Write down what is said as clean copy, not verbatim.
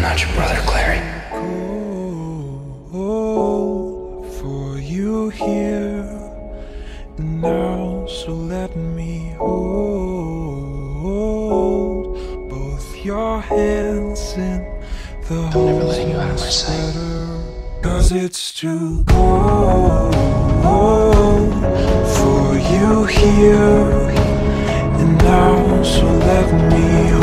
not your brother, Clary. Cold for you here and now, so let me hold both your hands in the I'm never letting you out of my sight. 'Cause it's too cold for you here and now, so let me